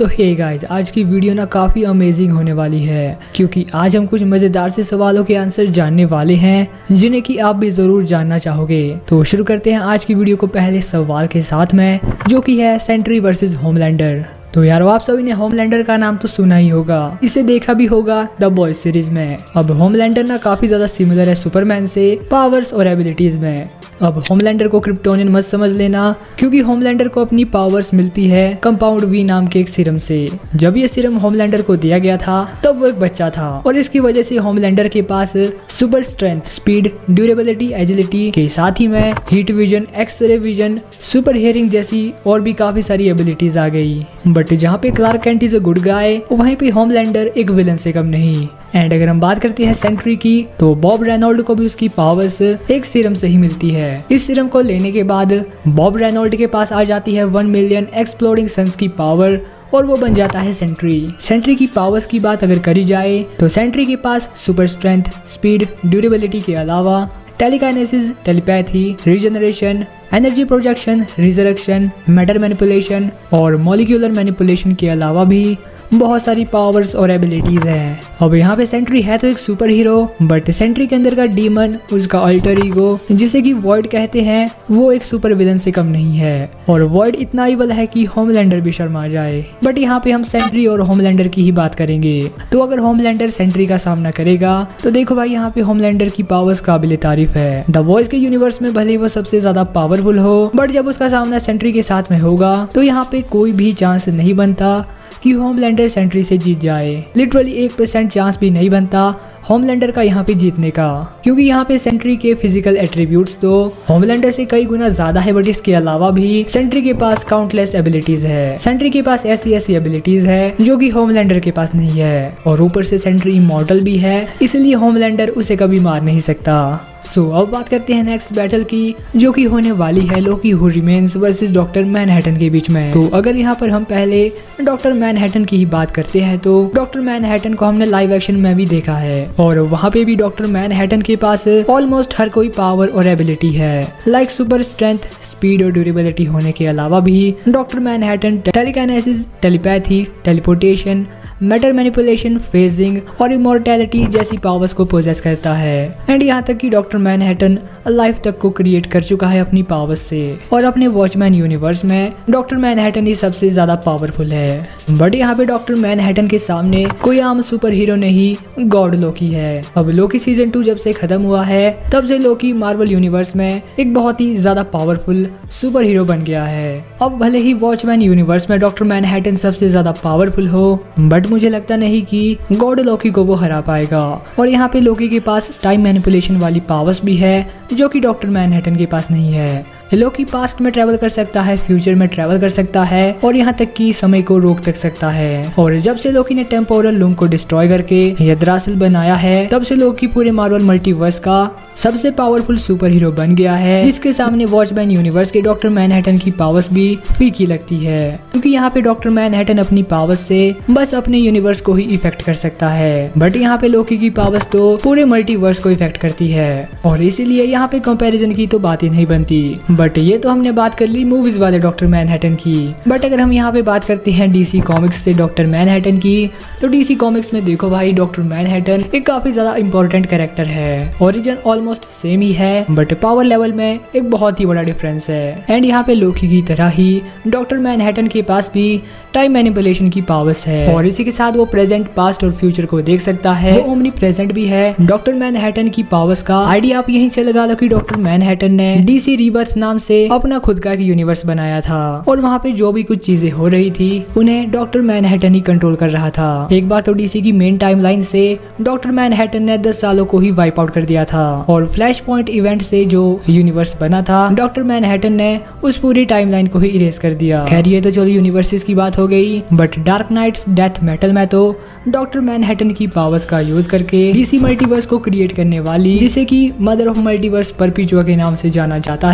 सो hey guys, आज की video ना काफ़ी अमेजिंग होने वाली है क्योंकि आज हम कुछ मज़ेदार से सवालों के आंसर जानने वाले हैं जिन्हें कि आप भी ज़रूर जानना चाहोगे। तो शुरू करते हैं आज की वीडियो को पहले सवाल के साथ में, जो कि है सेंट्री वर्सेस होमलैंडर। तो यार आप सभी ने होमलैंडर का नाम तो सुना ही होगा, इसे देखा भी होगा द बॉयज सीरीज में। अब होमलैंडर ना काफी ज्यादा सिमिलर है सुपरमैन से पावर्स और एबिलिटीज में। अब होमलैंडर को क्रिप्टोनियन मत समझ लेना क्योंकि होमलैंडर को अपनी पावर्स मिलती है कंपाउंड वी नाम के एक सीरम से। जब ये सीरम होमलैंडर को दिया गया था तब वो एक बच्चा था और इसकी वजह से होमलैंडर के पास super strength, speed, durability, agility के साथ ही में heat vision, x-ray vision, super hearing जैसी और भी काफी सारी एबिलिटीज आ गई। बट जहाँ पे Clark Kent is a good guy, वहीं पे होमलैंडर एक विलन से कम नहीं। एंड अगर हम बात करते हैं सेंट्री की, तो बॉब रेनॉल्ड को भी उसकी पावर्स एक सीरम से ही मिलती है। इस सीरम को लेने के बाद बॉब रेनॉल्ड के पास आ जाती है 1 मिलियन एक्सप्लोडिंग सन्स की पावर और वो बन जाता है सेंट्री। सेंट्री की पावर्स की बात अगर करी जाए तो सेंट्री के पास सुपर स्ट्रेंथ, स्पीड, ड्यूरेबिलिटी के अलावा telekinesis, telepathy, regeneration, energy projection, resurrection, matter manipulation और मॉलिक्यूलर मैनिपुलेशन के अलावा भी बहुत सारी पावर्स और एबिलिटीज हैं। अब यहाँ पे सेंट्री है तो एक सुपर हीरो, बट सेंट्री के अंदर का डीमन, उसका अल्टर ईगो जिसे कि वॉइड कहते हैं, वो एक सुपर विलन से कम नहीं है। और वॉइड इतना इवल है कि होमलैंडर भी शर्मा जाए। बट यहाँ पे हम सेंट्री और होमलैंडर की ही बात करेंगे। तो अगर होमलैंडर सेंट्री का सामना करेगा तो देखो भाई, यहाँ पे होमलैंडर की पावर्स काबिल तारीफ है। द वॉइस के यूनिवर्स में भले वो सबसे ज्यादा पावरफुल हो, बट जब उसका सामना सेंट्री के साथ में होगा तो यहाँ पे कोई भी चांस नहीं बनता कि होमलैंडर सेंट्री से जीत जाए। लिटरली 1% चांस भी नहीं बनता होमलैंडर का यहाँ पे जीतने का, क्योंकि यहाँ पे सेंट्री के फिजिकल एट्रीब्यूट्स तो होमलैंडर से कई गुना ज्यादा है। बट इसके अलावा भी सेंट्री के पास काउंटलेस एबिलिटीज है। सेंट्री के पास ऐसी एबिलिटीज है जो कि होमलैंडर के पास नहीं है। और ऊपर से सेंट्री इमॉर्टल भी है, इसलिए होमलैंडर उसे कभी मार नहीं सकता। सो अब बात करते हैं नेक्स्ट बैटल की, जो कि होने वाली है Loki who remains versus doctor Manhattan के बीच में। तो अगर यहाँ पर हम पहले डॉक्टर मैनहट्टन की ही बात करते हैं तो डॉक्टर मैनहट्टन को हमने लाइव एक्शन में भी देखा है और वहाँ पे भी डॉक्टर मैनहट्टन के पास ऑलमोस्ट हर कोई पावर और एबिलिटी है, लाइक सुपर स्ट्रेंथ, स्पीड और ड्यूरेबिलिटी होने के अलावा भी doctor Manhattan telekinesis, telepathy, teleportation, matter manipulation, phasing और इमॉर्टैलिटी जैसी पावर्स को पोजेस करता है। एंड यहाँ तक कि डॉक्टर मैनहट्टन लाइफ तक को क्रिएट कर चुका है अपनी पावर्स से। और अपने वॉचमैन यूनिवर्स में डॉक्टर मैनहट्टन ही सबसे ज्यादा पावरफुल है। बट यहाँ पे डॉक्टर मैनहट्टन के सामने कोई आम सुपर हीरो नहीं, गॉड लोकी है। अब लोकी सीजन 2 जब से खत्म हुआ है तब से लोकी मार्वल यूनिवर्स में एक बहुत ही ज्यादा पावरफुल सुपर हीरो बन गया है। अब भले ही वॉचमैन यूनिवर्स में डॉक्टर मैनहट्टन सबसे ज्यादा पावरफुल हो, बट मुझे लगता नहीं कि गॉड लोकी को वो हरा पाएगा। और यहाँ पे लोकी के पास टाइम मैनिपुलेशन वाली पावर्स भी है जो कि डॉक्टर मैनहट्टन के पास नहीं है। लोकी पास्ट में ट्रेवल कर सकता है, फ्यूचर में ट्रेवल कर सकता है और यहाँ तक कि समय को रोक तक सकता है। और जब से लोकी ने टेम्पोरल लूम को डिस्ट्रॉय करके यद्रासिल बनाया है, तब से लोकी पूरे मार्वल मल्टीवर्स का सबसे पावरफुल सुपर हीरो बन गया है, जिसके सामने वॉचमैन यूनिवर्स के डॉक्टर मैनहट्टन की पावर्स भी फीकी लगती है। क्योंकि यहाँ पे डॉक्टर मैनहट्टन अपनी पावर्स से बस अपने यूनिवर्स को ही इफेक्ट कर सकता है, बट यहाँ पे लोकी की पावर्स तो पूरे मल्टीवर्स को इफेक्ट करती है। और इसीलिए यहाँ पे कंपैरिजन की तो बात ही नहीं बनती। बट ये तो हमने बात कर ली मूवीज वाले डॉक्टर मैनहट्टन की। बट अगर हम यहाँ पे बात करते हैं डीसी कॉमिक्स से डॉक्टर मैनहट्टन की, तो डीसी कॉमिक्स में देखो भाई, डॉक्टर मैनहट्टन एक काफी ज्यादा इंपॉर्टेंट कैरेक्टर है। ओरिजिन ऑलमोस्ट सेम ही है, बट पावर लेवल में एक बहुत ही बड़ा डिफरेंस है। एंड यहाँ पे लोकी की तरह ही डॉक्टर मैनहट्टन के पास भी टाइम मैनिपुलेशन की पावर्स है और इसी के साथ वो प्रेजेंट, पास्ट और फ्यूचर को देख सकता है। वो ओमनी प्रेजेंट भी है। डॉक्टर मैनहट्टन की पावर्स का आइडिया आप यहीं से लगा लो कि डॉक्टर मैनहट्टन ने डीसी रीबर्थ नाम से अपना खुद का यूनिवर्स बनाया था और वहाँ पे जो भी कुछ चीजें हो रही थी उन्हें डॉक्टर मैनहट्टन ही कंट्रोल कर रहा था। एक बार तो डीसी की मेन टाइमलाइन से डॉक्टर मैनहट्टन ने 10 सालों को ही वाइप आउट कर दिया था और फ्लैश पॉइंट इवेंट से जो यूनिवर्स बना था, डॉक्टर मैनहट्टन ने उस पूरी टाइमलाइन को ही इरेज कर दिया। खैर ये तो चलो यूनिवर्सेस की बात हो गई, but Dark Knights Death Metal में तो डॉक्टर मैनहट्टन की पावर्स का यूज करके डीसी मल्टीवर्स को क्रिएट करने वाली, जिसे कि मदर ऑफ मल्टीवर्स परपेचुआ के नाम से जाना जाता है, उसे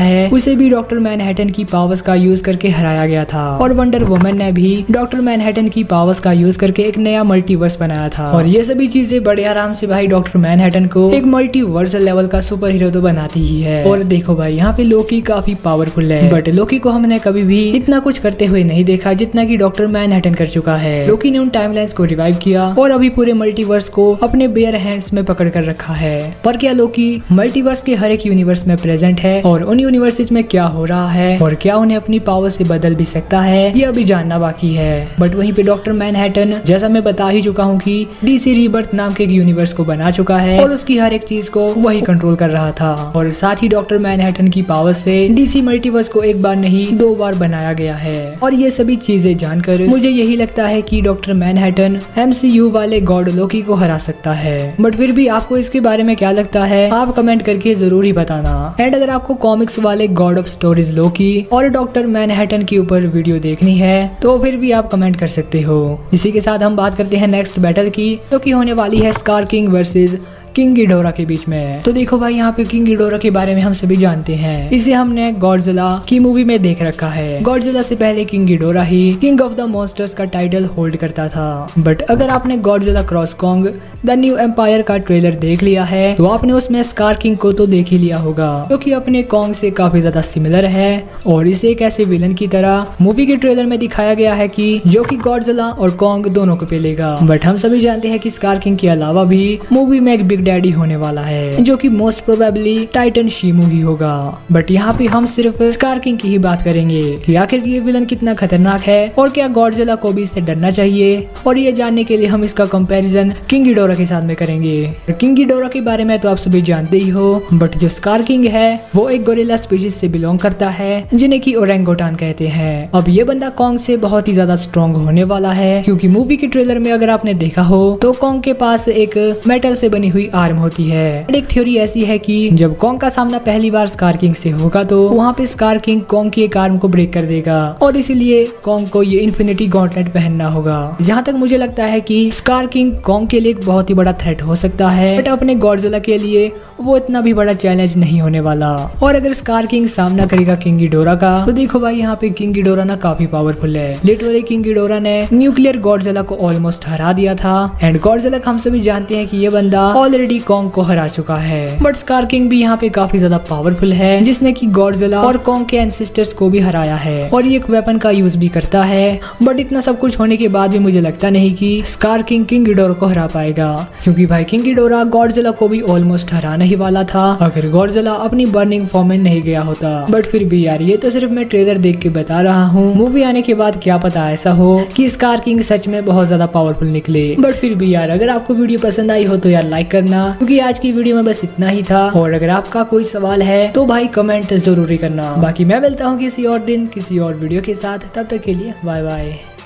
जिसे भी डॉक्टर मैनहट्टन की पावर्स का यूज करके हराया गया था। और वंडर वुमन ने भी डॉक्टर मैनहट्टन की पावर्स का यूज करके एक नया मल्टीवर्स बनाया था। और ये सभी चीजें बड़े आराम से भाई डॉक्टर मैनहट्टन को एक मल्टीवर्स लेवल का सुपर हीरो तो बनाती ही है। और देखो भाई यहाँ पे लोकी काफी पावरफुल है, बट लोकी को हमने कभी भी इतना कुछ करते हुए नहीं देखा जितना कि डॉक्टर मैनहट्टन कर चुका है। लोकी ने उन टाइमलाइंस को रिवाइव किया और अभी पूरे मल्टीवर्स को अपने बेयर हैंड्स में पकड़ कर रखा है। पर क्या लोकी मल्टीवर्स के हर एक यूनिवर्स में प्रेजेंट है और उन यूनिवर्सेस में क्या हो रहा है और क्या उन्हें अपनी पावर से बदल भी सकता है, ये अभी जानना बाकी है। बट वहीं पे डॉक्टर मैनहट्टन, जैसा मैं बता ही चुका हूँ कि डीसी रीबर्थ नाम के एक यूनिवर्स को बना चुका है और उसकी हर एक चीज को वही कंट्रोल कर रहा था। और साथ ही डॉक्टर मैनहट्टन की पावर से डीसी मल्टीवर्स को एक बार नहीं 2 बार बनाया गया है। और ये सभी चीजें जानकर मुझे यही लगता है कि डॉक्टर मैनहट्टन एमसीयू वाले गॉड लोकी को हरा सकता है। बट फिर भी आपको इसके बारे में क्या लगता है, आप कमेंट करके जरूर ही बताना। एंड अगर आपको कॉमिक्स वाले गॉड ऑफ स्टोरीज लोकी और डॉक्टर मैनहट्टन के ऊपर वीडियो देखनी है तो फिर भी आप कमेंट कर सकते हो। इसी के साथ हम बात करते हैं नेक्स्ट बैटल की, जो कि होने वाली है Skar King versus King Ghidorah के बीच में। तो देखो भाई यहाँ पे किंग गिडोरा के बारे में हम सभी जानते हैं, इसे हमने गॉडजिला की मूवी में देख रखा है। गॉडजिला से पहले किंग गिडोरा ही किंग ऑफ द मॉन्स्टर्स का टाइटल होल्ड करता था। बट अगर आपने Godzilla cross Kong the new empire का ट्रेलर देख लिया है तो आपने उसमें स्कार किंग को तो देख ही लिया होगा, क्योंकि अपने कॉन्ग से काफी ज्यादा सिमिलर है और इसे एक ऐसे विलन की तरह मूवी के ट्रेलर में दिखाया गया है कि जो कि गॉडजिला और कॉन्ग दोनों को पेलेगा। बट हम सभी जानते हैं कि स्कार किंग के अलावा भी मूवी में एक बिग डैडी होने वाला है, जो कि मोस्ट प्रोबेबली टाइटन शीमू ही होगा। बट यहाँ पे हम सिर्फ स्कार किंग की ही बात करेंगे कि आखिर ये विलन कितना खतरनाक है और क्या गॉडजिला को भी इससे डरना चाहिए। और ये जानने के लिए हम इसका कंपैरिजन किंग गिडोरा के साथ में करेंगे। किंग गिडोरा के बारे में तो आप सभी जानते ही हो, बट जो स्कार किंग है वो एक गोरिल्ला स्पीशीज से बिलोंग करता है, जिन्हें की ओरेंगोटान कहते हैं। अब ये बंदा कॉन्ग से बहुत ही ज्यादा स्ट्रॉन्ग होने वाला है, क्योंकि मूवी के ट्रेलर में अगर आपने देखा हो तो कॉन्ग के पास एक मेटल से बनी हुई आर्म होती है। एक थ्योरी ऐसी है कि जब कॉन्ग का सामना पहली बार स्कार किंग से होगा तो वहाँ पे स्कार किंग कॉन्ग की एक आर्म को ब्रेक कर देगा और इसीलिए कॉन्ग को ये इन्फिनिटी गॉन्टलेट पहनना होगा। जहाँ तक मुझे लगता है कि स्कार किंग कॉन्ग के लिए एक बहुत ही बड़ा थ्रेट हो सकता है, बट अपने गॉडजिला के लिए वो इतना भी बड़ा चैलेंज नहीं होने वाला। और अगर स्कार किंग सामना करेगा किंग गिडोरा का तो देखो भाई यहाँ पे किंग गिडोरा ना काफी पावरफुल है। लिटरली किंग गिडोरा ने न्यूक्लियर गॉडजिला को ऑलमोस्ट हरा दिया था एंड गॉडजिला हम सभी जानते हैं कि ये बंदा ऑलरेडी कॉन्ग को हरा चुका है। बट स्कार किंग भी यहाँ पे काफी ज्यादा पावरफुल है, जिसने की गॉडजिला और कॉन्ग के एंसेस्टर्स को भी हराया है और ये एक वेपन का यूज भी करता है। बट इतना सब कुछ होने के बाद भी मुझे लगता नहीं कि स्कार किंग किंग गिडोरा को हरा पाएगा, क्योंकि भाई किंग गिडोरा गॉडजिला को भी ऑलमोस्ट हराना ही वाला था अगर गॉडजिला अपनी बर्निंग फॉर्म में नहीं गया होता। बट फिर भी यार ये तो सिर्फ मैं ट्रेलर देख के बता रहा हूँ, मूवी आने के बाद क्या पता ऐसा हो कि स्कार किंग सच में बहुत ज्यादा पावरफुल निकले। बट फिर भी यार अगर आपको वीडियो पसंद आई हो तो यार लाइक करना, क्योंकि आज की वीडियो में बस इतना ही था। और अगर आपका कोई सवाल है तो भाई कमेंट जरूर करना। बाकी मैं मिलता हूँ किसी और दिन किसी और वीडियो के साथ, तब तक के लिए बाय बाय।